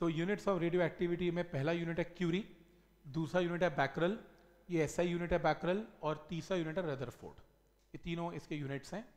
तो units of radio activity में पहला यूनिट है क्यूरी, दूसरा यूनिट है बैकरल, ये एसआई यूनिट है बैकरल, और तीसरा यूनिट है रदरफोर्ड। ये तीनों इसके यूनिट्स हैं।